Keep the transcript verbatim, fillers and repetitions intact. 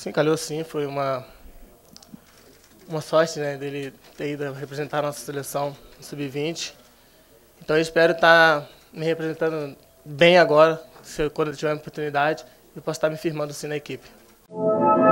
Sim, calhou sim, foi uma, uma sorte, né, dele ter ido representar a nossa seleção sub vinte. Então eu espero estar me representando bem agora, se eu, quando eu tiver a oportunidade, eu posso estar me firmando assim na equipe.